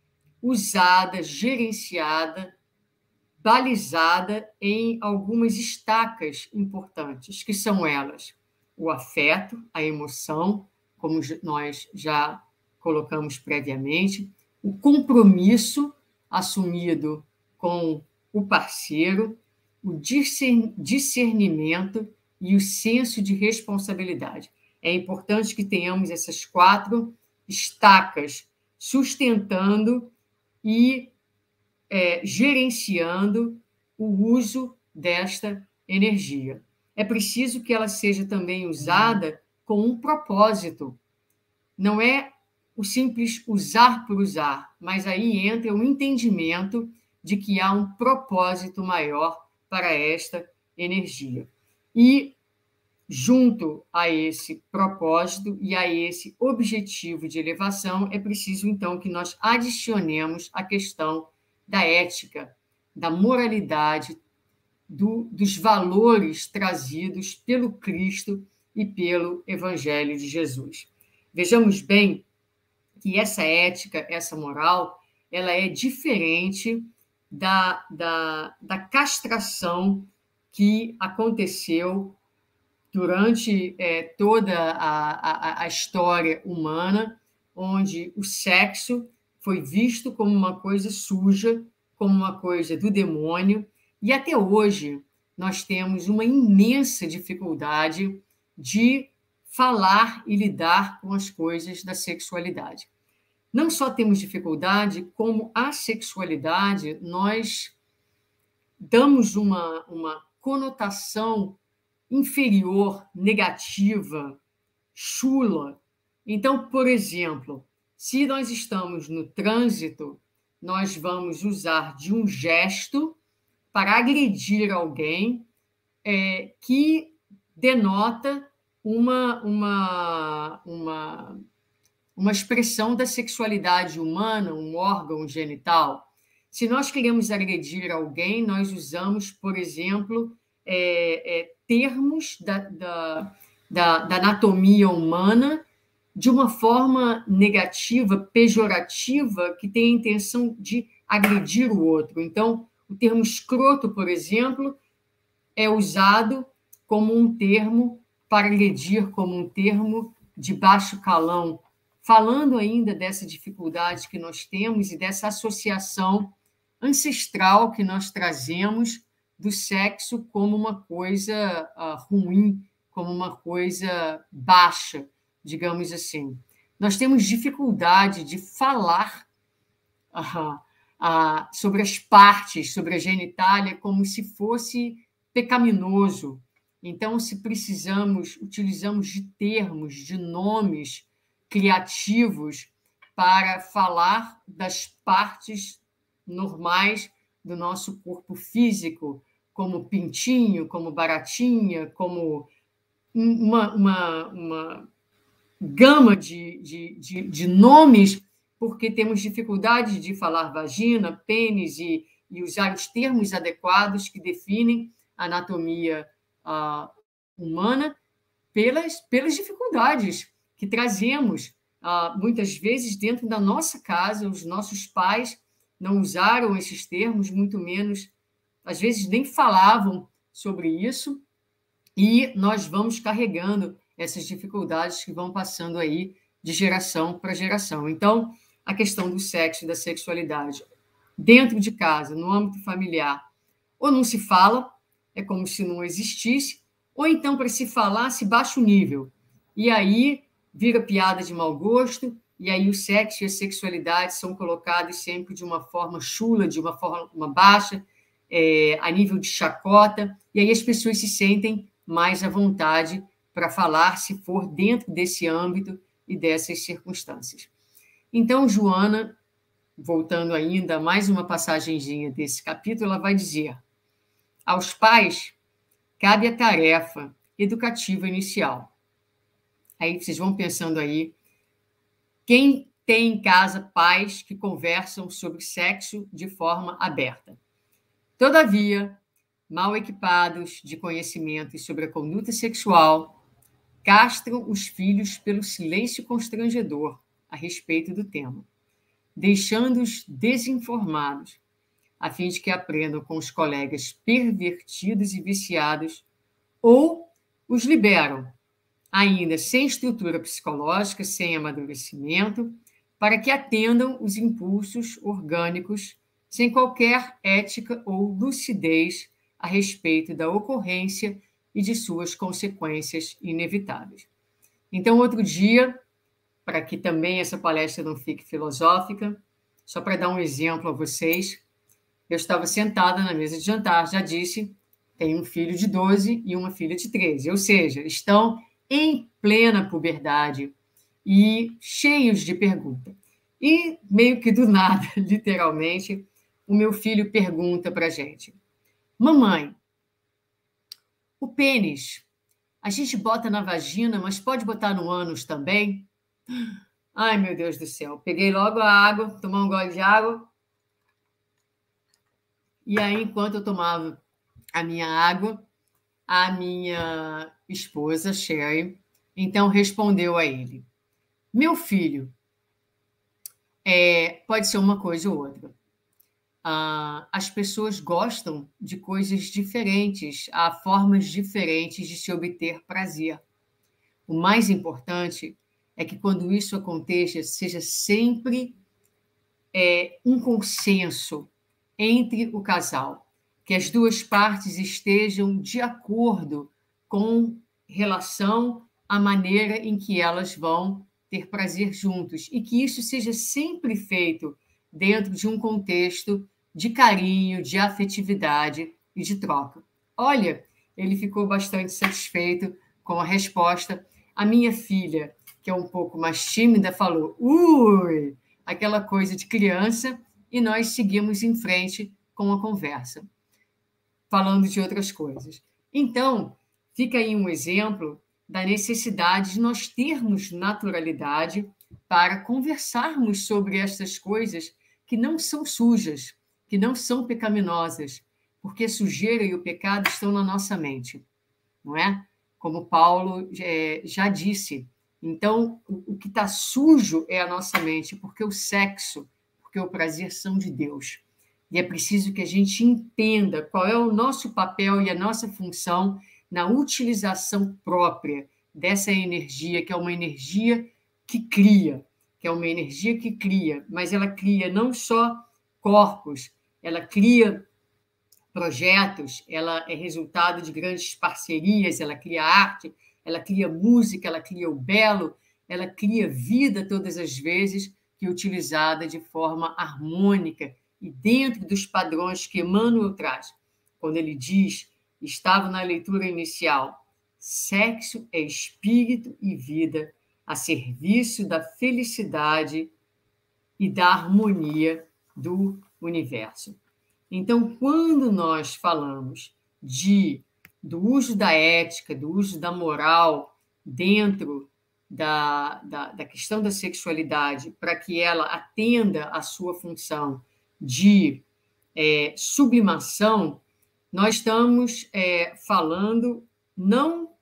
usada, gerenciada, balizada em algumas estacas importantes, que são elas: o afeto, a emoção, como nós já colocamos previamente, o compromisso assumido com o parceiro, o discernimento e o senso de responsabilidade. É importante que tenhamos essas quatro estacas sustentando e é, gerenciando o uso desta energia. É preciso que ela seja também usada com um propósito. Não é o simples usar por usar, mas aí entra o entendimento de que há um propósito maior para esta energia. E, junto a esse propósito e a esse objetivo de elevação, é preciso, então, que nós adicionemos a questão da ética, da moralidade, do, dos valores trazidos pelo Cristo e pelo Evangelho de Jesus. Vejamos bem que essa ética, essa moral, ela é diferente da, da, da castração que aconteceu durante é, toda a, a, a história humana, onde o sexo foi visto como uma coisa suja, como uma coisa do demônio, e até hoje nós temos uma imensa dificuldade de falar e lidar com as coisas da sexualidade. Não só temos dificuldade, como a sexualidade, nós damos uma, uma conotação inferior, negativa, chula. Então, por exemplo, se nós estamos no trânsito, nós vamos usar de um gesto para agredir alguém é, que denota uma, uma, uma, uma expressão da sexualidade humana, um órgão genital. Se nós queremos agredir alguém, nós usamos, por exemplo, é, é, termos da, da, da, da anatomia humana de uma forma negativa, pejorativa, que tem a intenção de agredir o outro. Então, o termo escroto, por exemplo, é usado como um termo para agredir, como um termo de baixo calão, falando ainda dessa dificuldade que nós temos e dessa associação ancestral que nós trazemos do sexo como uma coisa uh, ruim, como uma coisa baixa, digamos assim. Nós temos dificuldade de falar uh, uh, sobre as partes, sobre a genitália, como se fosse pecaminoso. Então, se precisamos, utilizamos de termos, de nomes criativos para falar das partes normais do nosso corpo físico, como pintinho, como baratinha, como uma, uma, uma gama de, de, de, de nomes, porque temos dificuldade de falar vagina, pênis e, e usar os termos adequados que definem a anatomia uh, humana pelas, pelas dificuldades que trazemos, uh, muitas vezes, dentro da nossa casa. Os nossos pais não usaram esses termos, muito menos, às vezes, nem falavam sobre isso, e nós vamos carregando essas dificuldades que vão passando aí de geração para geração. Então, a questão do sexo e da sexualidade dentro de casa, no âmbito familiar, ou não se fala, é como se não existisse, ou então, para se falar, se baixa o nível. E aí vira piada de mau gosto, e aí o sexo e a sexualidade são colocados sempre de uma forma chula, de uma forma baixa, é, a nível de chacota, e aí as pessoas se sentem mais à vontade para falar, se for dentro desse âmbito e dessas circunstâncias. Então, Joana, voltando ainda a mais uma passagenzinha desse capítulo, ela vai dizer: aos pais cabe a tarefa educativa inicial. Aí vocês vão pensando aí, quem tem em casa pais que conversam sobre sexo de forma aberta. Todavia, mal equipados de conhecimentos sobre a conduta sexual, castram os filhos pelo silêncio constrangedor a respeito do tema, deixando-os desinformados, a fim de que aprendam com os colegas pervertidos e viciados, ou os liberam, ainda sem estrutura psicológica, sem amadurecimento, para que atendam os impulsos orgânicos, sem qualquer ética ou lucidez a respeito da ocorrência e de suas consequências inevitáveis. Então, outro dia, para que também essa palestra não fique filosófica, só para dar um exemplo a vocês, eu estava sentada na mesa de jantar, já disse, tenho um filho de doze e uma filha de treze, ou seja, estão em plena puberdade e cheios de perguntas. E, meio que do nada, literalmente, o meu filho pergunta para a gente: mamãe, o pênis, a gente bota na vagina, mas pode botar no ânus também? Ai, meu Deus do céu. Peguei logo a água, tomar um gole de água. E aí, enquanto eu tomava a minha água, a minha esposa, Sherry, então respondeu a ele: meu filho, é, pode ser uma coisa ou outra. Ah, as pessoas gostam de coisas diferentes, há formas diferentes de se obter prazer. O mais importante é que, quando isso aconteça, seja sempre é, um consenso entre o casal, que as duas partes estejam de acordo com relação à maneira em que elas vão ter prazer juntos, e que isso seja sempre feito dentro de um contexto de carinho, de afetividade e de troca. Olha, ele ficou bastante satisfeito com a resposta. A minha filha, que é um pouco mais tímida, falou, ui, aquela coisa de criança, e nós seguimos em frente com a conversa, falando de outras coisas. Então, fica aí um exemplo da necessidade de nós termos naturalidade para conversarmos sobre estas coisas que não são sujas, que não são pecaminosas, porque a sujeira e o pecado estão na nossa mente, não é? Como Paulo é, já disse. Então, o, o que está sujo é a nossa mente, porque o sexo, porque o prazer são de Deus. E é preciso que a gente entenda qual é o nosso papel e a nossa função na utilização própria dessa energia, que é uma energia que cria, que é uma energia que cria, mas ela cria não só corpos, ela cria projetos, ela é resultado de grandes parcerias, ela cria arte, ela cria música, ela cria o belo, ela cria vida todas as vezes que é utilizada de forma harmônica e dentro dos padrões que Emmanuel traz. Quando ele diz, estava na leitura inicial, sexo é espírito e vida a serviço da felicidade e da harmonia do universo. Então, quando nós falamos de, do uso da ética, do uso da moral dentro da, da, da questão da sexualidade, para que ela atenda à sua função de é, sublimação, nós estamos é, falando não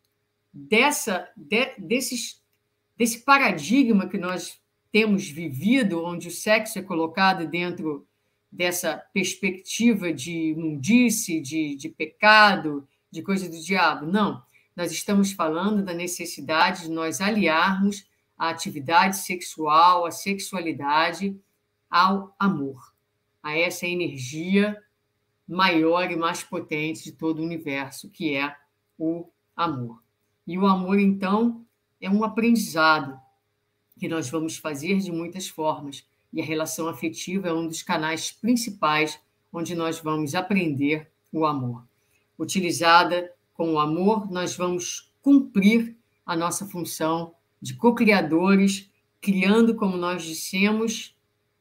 dessa, de, desses, desse paradigma que nós temos vivido, onde o sexo é colocado dentro dessa perspectiva de imundície, de, de pecado, de coisa do diabo. Não, nós estamos falando da necessidade de nós aliarmos a atividade sexual, a sexualidade, ao amor, a essa energia maior e mais potente de todo o universo, que é o amor. E o amor, então, é um aprendizado que nós vamos fazer de muitas formas, e a relação afetiva é um dos canais principais onde nós vamos aprender o amor. Utilizada com o amor, nós vamos cumprir a nossa função de co-criadores, criando, como nós dissemos,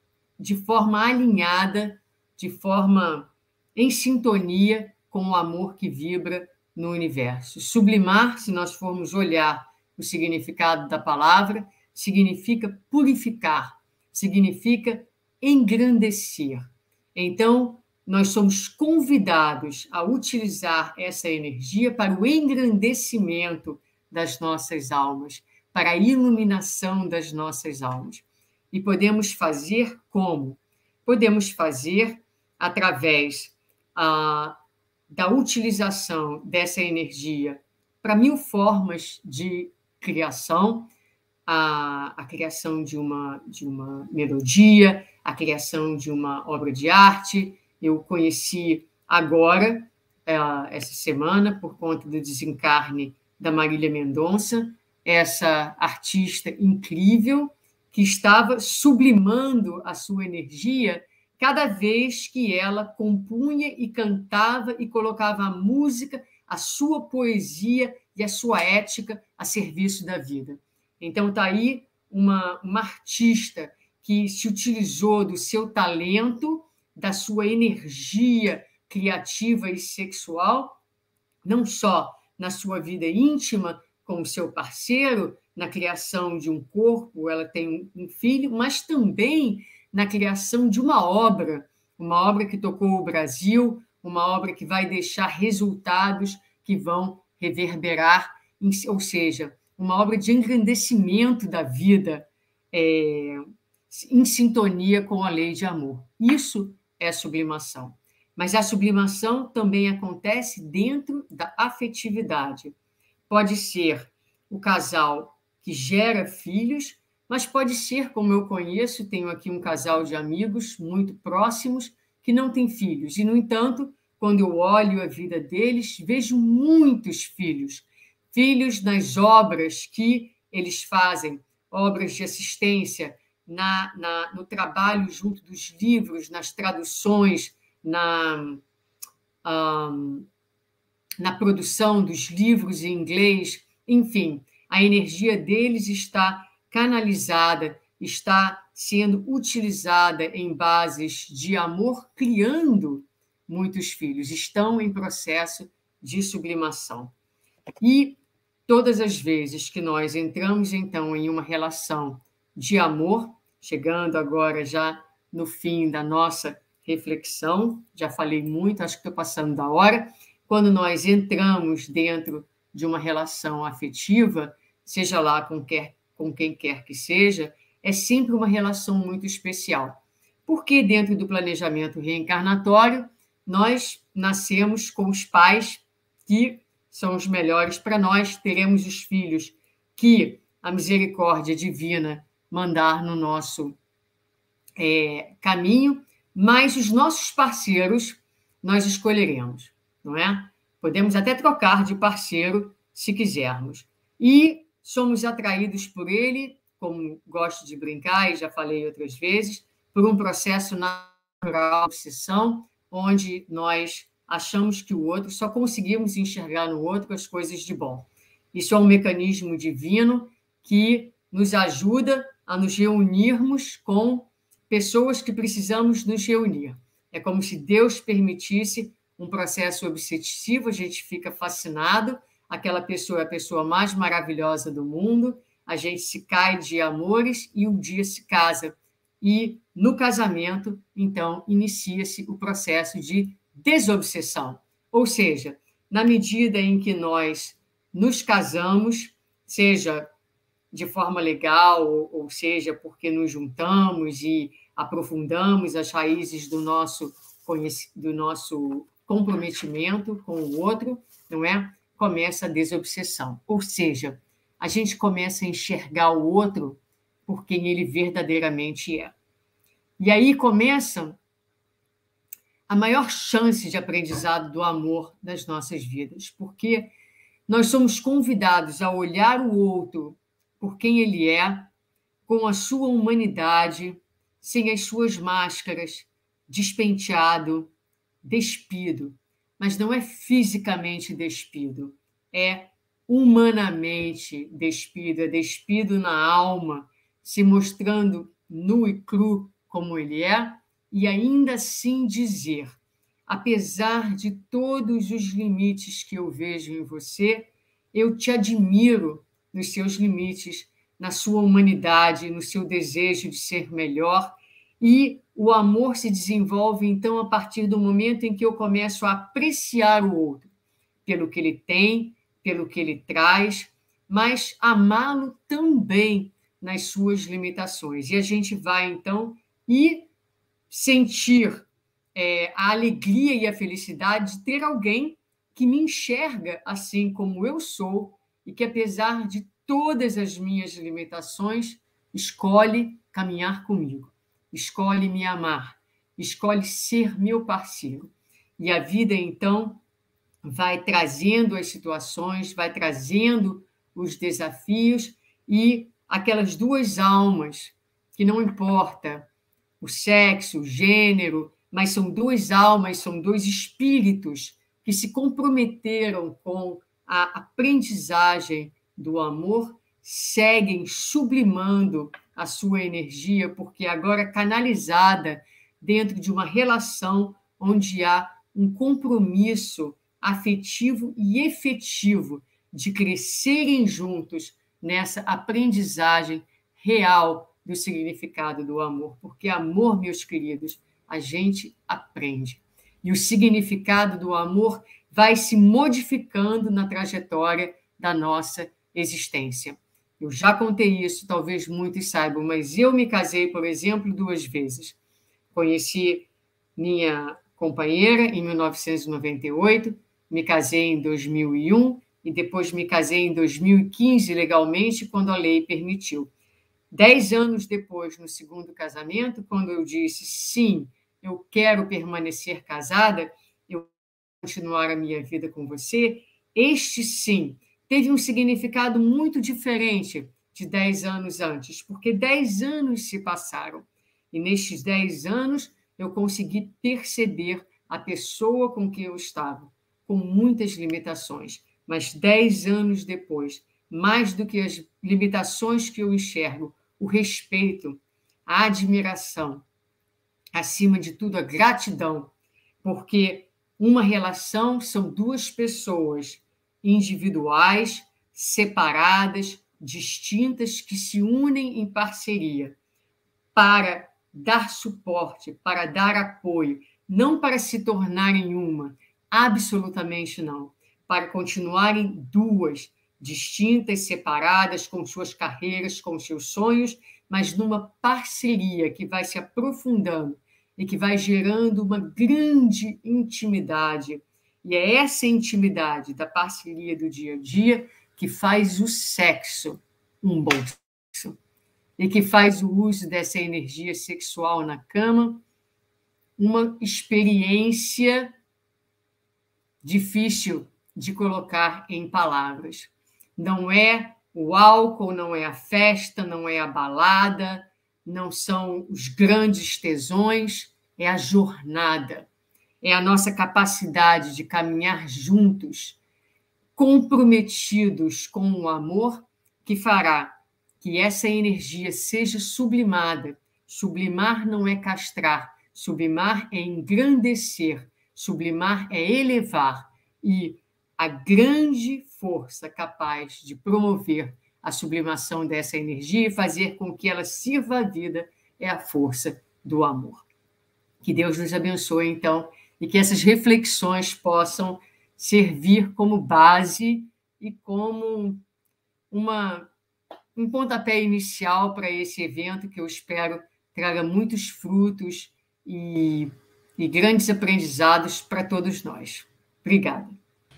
de forma alinhada, de forma em sintonia com o amor que vibra no universo. Sublimar, se nós formos olhar o significado da palavra, significa purificar, significa engrandecer. Então, nós somos convidados a utilizar essa energia para o engrandecimento das nossas almas, para a iluminação das nossas almas. E podemos fazer como? Podemos fazer através ah, da utilização dessa energia para mil formas de criação, A, a criação de uma, de uma melodia, a criação de uma obra de arte. Eu conheci agora, essa semana, por conta do desencarne da Marília Mendonça, essa artista incrível que estava sublimando a sua energia cada vez que ela compunha e cantava e colocava a música, a sua poesia e a sua ética a serviço da vida. Então, está aí uma, uma artista que se utilizou do seu talento, da sua energia criativa e sexual, não só na sua vida íntima com o seu parceiro, na criação de um corpo, ela tem um filho, mas também na criação de uma obra, uma obra que tocou o Brasil, uma obra que vai deixar resultados que vão reverberar, ou seja, uma obra de engrandecimento da vida, é, em sintonia com a lei de amor. Isso é sublimação. Mas a sublimação também acontece dentro da afetividade. Pode ser o casal que gera filhos, Mas pode ser, como eu conheço, tenho aqui um casal de amigos muito próximos que não têm filhos. E, no entanto, quando eu olho a vida deles, vejo muitos filhos. Filhos nas obras que eles fazem, obras de assistência, na, na, no trabalho junto dos livros, nas traduções, na, um, na produção dos livros em inglês. Enfim, a energia deles está canalizada, está sendo utilizada em bases de amor, criando muitos filhos. Estão em processo de sublimação. E todas as vezes que nós entramos, então, em uma relação de amor, chegando agora já no fim da nossa reflexão, já falei muito, acho que estou passando da hora, quando nós entramos dentro de uma relação afetiva, seja lá com, quer, com quem quer que seja, é sempre uma relação muito especial. Porque dentro do planejamento reencarnatório, nós nascemos com os pais que são os melhores para nós, teremos os filhos que a misericórdia divina mandar no nosso é, caminho, mas os nossos parceiros nós escolheremos, não é? Podemos até trocar de parceiro se quisermos. E somos atraídos por ele, como gosto de brincar e já falei outras vezes, por um processo natural de obsessão, onde nós achamos que o outro, só conseguimos enxergar no outro as coisas de bom. Isso é um mecanismo divino que nos ajuda a nos reunirmos com pessoas que precisamos nos reunir. É como se Deus permitisse um processo obsessivo, a gente fica fascinado, aquela pessoa é a pessoa mais maravilhosa do mundo, a gente se cai de amores e um dia se casa. E no casamento, então, inicia-se o processo de desobsessão. Ou seja, na medida em que nós nos casamos, seja de forma legal, ou seja, porque nos juntamos e aprofundamos as raízes do nosso, do nosso comprometimento com o outro, não é? Começa a desobsessão. Ou seja, a gente começa a enxergar o outro por quem ele verdadeiramente é. E aí começa a maior chance de aprendizado do amor das nossas vidas, porque nós somos convidados a olhar o outro por quem ele é, com a sua humanidade, sem as suas máscaras, despenteado, despido. Mas não é fisicamente despido, é humanamente despido, é despido na alma, se mostrando nu e cru como ele é, e ainda assim dizer, apesar de todos os limites que eu vejo em você, eu te admiro nos seus limites, na sua humanidade, no seu desejo de ser melhor, e o amor se desenvolve, então, a partir do momento em que eu começo a apreciar o outro, pelo que ele tem, pelo que ele traz, mas amá-lo também nas suas limitações. E a gente vai, então, e sentir é, a alegria e a felicidade de ter alguém que me enxerga assim como eu sou e que, apesar de todas as minhas limitações, escolhe caminhar comigo, escolhe me amar, escolhe ser meu parceiro. E a vida, então, vai trazendo as situações, vai trazendo os desafios e aquelas duas almas, que não importa o sexo, o gênero, mas são duas almas, são dois espíritos que se comprometeram com a aprendizagem do amor, seguem sublimando a sua energia, porque agora canalizada dentro de uma relação onde há um compromisso afetivo e efetivo de crescerem juntos nessa aprendizagem real do significado do amor. Porque amor, meus queridos, a gente aprende. E o significado do amor vai se modificando na trajetória da nossa existência. Eu já contei isso, talvez muitos saibam, mas eu me casei, por exemplo, duas vezes. Conheci minha companheira em mil novecentos e noventa e oito, me casei em dois mil e um e depois me casei em dois mil e quinze legalmente, quando a lei permitiu. Dez anos depois, no segundo casamento, quando eu disse sim, eu quero permanecer casada, eu quero continuar a minha vida com você, este sim teve um significado muito diferente de dez anos antes, porque dez anos se passaram. E nestes dez anos, eu consegui perceber a pessoa com que eu estava, com muitas limitações. Mas dez anos depois, mais do que as limitações que eu enxergo, o respeito, a admiração, acima de tudo, a gratidão, porque uma relação são duas pessoas individuais, separadas, distintas, que se unem em parceria para dar suporte, para dar apoio, não para se tornarem uma, absolutamente não, para continuarem duas, distintas, separadas, com suas carreiras, com seus sonhos, mas numa parceria que vai se aprofundando e que vai gerando uma grande intimidade. E é essa intimidade da parceria do dia a dia que faz o sexo um bom sexo e que faz o uso dessa energia sexual na cama uma experiência difícil de colocar em palavras. Não é o álcool, não é a festa, não é a balada, não são os grandes tesões, é a jornada, é a nossa capacidade de caminhar juntos, comprometidos com o amor, que fará que essa energia seja sublimada. Sublimar não é castrar, sublimar é engrandecer, sublimar é elevar, e a grande força capaz de promover a sublimação dessa energia e fazer com que ela sirva à vida é a força do amor. Que Deus nos abençoe, então, e que essas reflexões possam servir como base e como uma, um pontapé inicial para esse evento que eu espero traga muitos frutos e, e grandes aprendizados para todos nós. Obrigada.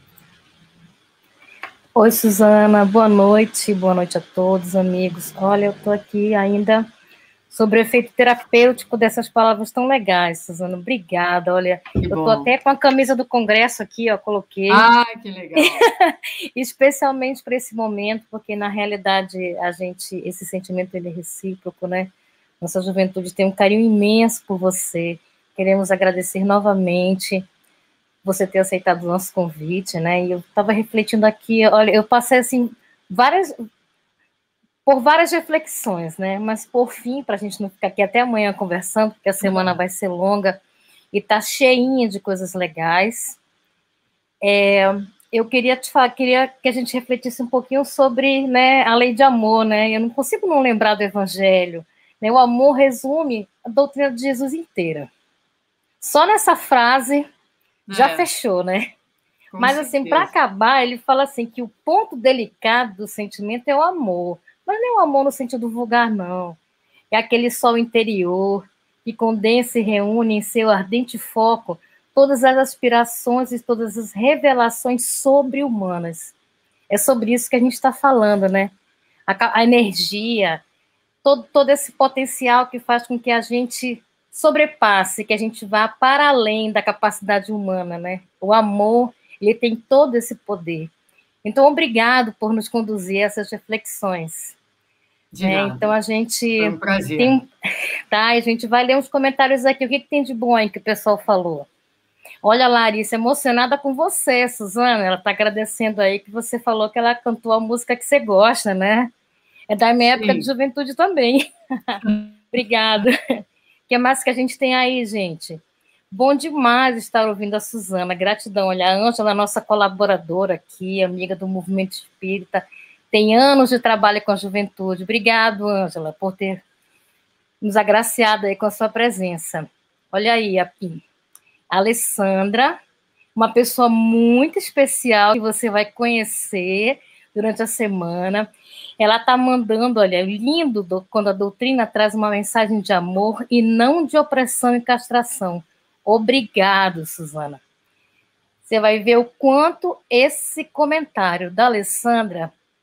Oi, Suzana, boa noite, boa noite a todos, amigos. Olha, eu estou aqui ainda sobre o efeito terapêutico dessas palavras tão legais, Suzana, obrigada. Olha, que eu estou até com a camisa do Congresso aqui, ó, coloquei. Ah, que legal. Especialmente para esse momento, porque na realidade a gente, esse sentimento ele é recíproco, né? Nossa juventude tem um carinho imenso por você. Queremos agradecer novamente você ter aceitado o nosso convite, né? E eu estava refletindo aqui, olha, eu passei assim várias por várias reflexões, né? Mas por fim, para a gente não ficar aqui até amanhã conversando, porque a semana vai ser longa e tá cheinha de coisas legais. É, eu queria te falar, queria que a gente refletisse um pouquinho sobre, né, a lei de amor, né? Eu não consigo não lembrar do Evangelho. Né? O amor resume a doutrina de Jesus inteira. Só nessa frase já é. fechou, né? Com Mas, certeza. assim, para acabar, ele fala assim que o ponto delicado do sentimento é o amor. Mas não é o amor no sentido vulgar, não. É aquele sol interior que condensa e reúne em seu ardente foco todas as aspirações e todas as revelações sobre-humanas. É sobre isso que a gente está falando, né? A, a energia, todo, todo esse potencial que faz com que a gente sobrepasse, que a gente vá para além da capacidade humana, né? O amor, ele tem todo esse poder. Então, obrigado por nos conduzir a essas reflexões. De é, nada. Então, a gente... Foi um prazer. Tem, tá, a gente vai ler uns comentários aqui. O que, que tem de bom aí que o pessoal falou? Olha, Larissa, emocionada com você, Suzana. Ela está agradecendo aí que você falou que ela cantou a música que você gosta, né? É da minha Sim. época de juventude também. Obrigada. O que mais que a gente tem aí, gente? Bom demais estar ouvindo a Suzana. Gratidão. Olha, a Ângela, nossa colaboradora aqui, amiga do Movimento Espírita, tem anos de trabalho com a juventude. Obrigado, Ângela, por ter nos agraciado aí com a sua presença. Olha aí, a Alessandra, uma pessoa muito especial que você vai conhecer durante a semana. Ela está mandando, olha, lindo do, quando a doutrina traz uma mensagem de amor e não de opressão e castração. Obrigado, Suzana. Você vai ver o quanto esse comentário da Alessandra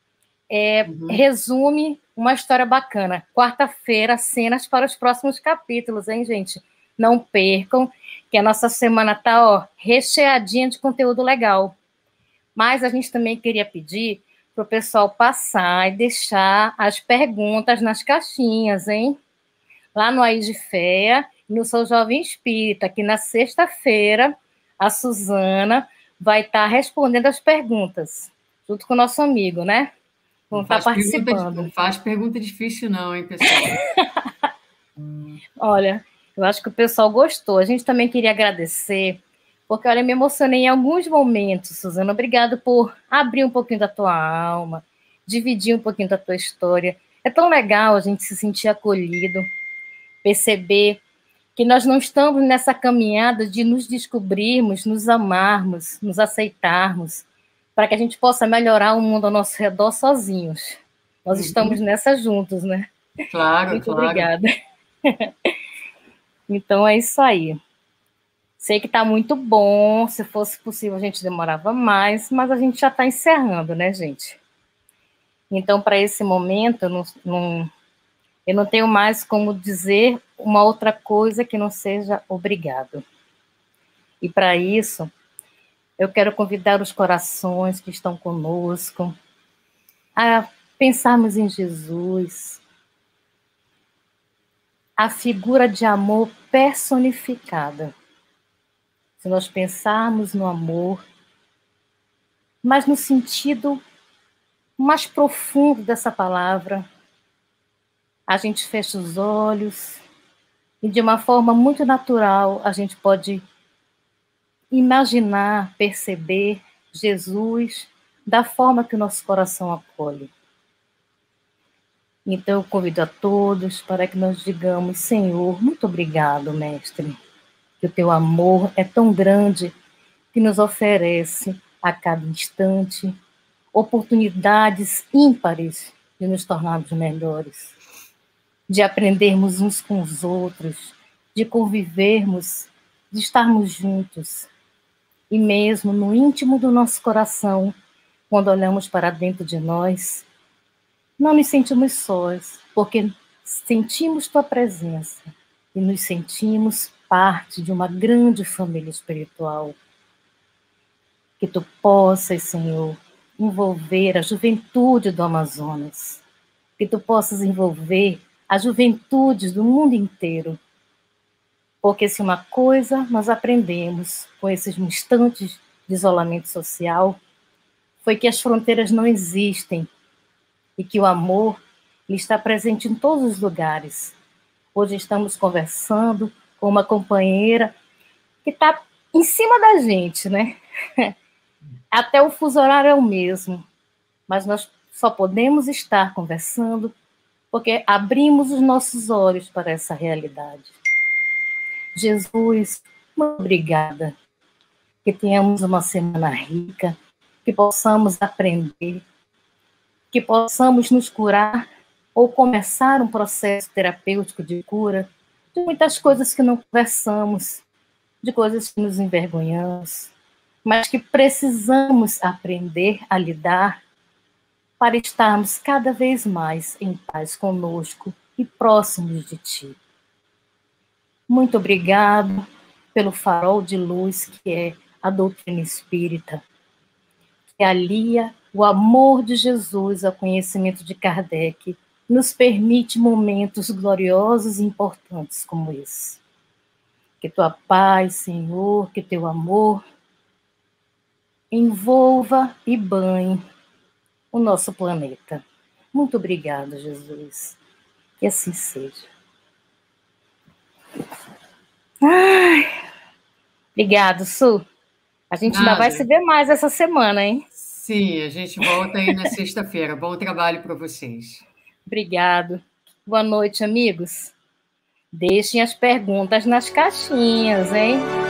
é, uhum. resume uma história bacana. Quarta-feira, cenas para os próximos capítulos, hein, gente? Não percam, que a nossa semana tá, ó, recheadinha de conteúdo legal. Mas a gente também queria pedir para o pessoal passar e deixar as perguntas nas caixinhas, hein? Lá no Aí de Fé, no Sou Jovem Espírita, que na sexta-feira a Suzana vai estar tá respondendo as perguntas, junto com o nosso amigo, né? Vão estar tá participando. Pergunta, não faz pergunta difícil não, hein, pessoal? hum. Olha, eu acho que o pessoal gostou. A gente também queria agradecer, porque, olha, me emocionei em alguns momentos, Suzana. Obrigado por abrir um pouquinho da tua alma, dividir um pouquinho da tua história. É tão legal a gente se sentir acolhido, perceber que nós não estamos nessa caminhada de nos descobrirmos, nos amarmos, nos aceitarmos, para que a gente possa melhorar o mundo ao nosso redor sozinhos. Nós uhum. estamos nessa juntos, né? Claro, Muito claro. obrigada. Então, é isso aí. Sei que está muito bom. Se fosse possível, a gente demorava mais, mas a gente já está encerrando, né, gente? Então, para esse momento, eu não, não, eu não tenho mais como dizer uma outra coisa que não seja obrigado. E, para isso, eu quero convidar os corações que estão conosco a pensarmos em Jesus, a figura de amor personificada. Se nós pensarmos no amor, mas no sentido mais profundo dessa palavra, a gente fecha os olhos e, de uma forma muito natural, a gente pode imaginar, perceber Jesus da forma que o nosso coração acolhe. Então, eu convido a todos para que nós digamos: Senhor, muito obrigado, Mestre, que o teu amor é tão grande que nos oferece a cada instante oportunidades ímpares de nos tornarmos melhores, de aprendermos uns com os outros, de convivermos, de estarmos juntos. E mesmo no íntimo do nosso coração, quando olhamos para dentro de nós, não nos sentimos sós, porque sentimos tua presença e nos sentimos parte de uma grande família espiritual. Que tu possas, Senhor, envolver a juventude do Amazonas, que tu possas envolver a juventude do mundo inteiro, porque se uma coisa nós aprendemos com esses instantes de isolamento social, foi que as fronteiras não existem e que o amor ele está presente em todos os lugares. Hoje estamos conversando com uma companheira que está em cima da gente, né? Até o fuso horário é o mesmo, mas nós só podemos estar conversando porque abrimos os nossos olhos para essa realidade. Jesus, muito obrigada, que tenhamos uma semana rica, que possamos aprender, que possamos nos curar ou começar um processo terapêutico de cura de muitas coisas que não conversamos, de coisas que nos envergonhamos, mas que precisamos aprender a lidar para estarmos cada vez mais em paz conosco e próximos de Ti. Muito obrigado pelo farol de luz que é a doutrina espírita, que alia o amor de Jesus ao conhecimento de Kardec, nos permite momentos gloriosos e importantes como esse. Que Tua paz, Senhor, que Teu amor envolva e banhe o nosso planeta. Muito obrigada, Jesus. Que assim seja. Ai, obrigado, Su. A gente Nada. ainda vai se ver mais essa semana, hein? Sim, a gente volta aí na sexta-feira. Bom trabalho para vocês. Obrigado. Boa noite, amigos. Deixem as perguntas nas caixinhas, hein?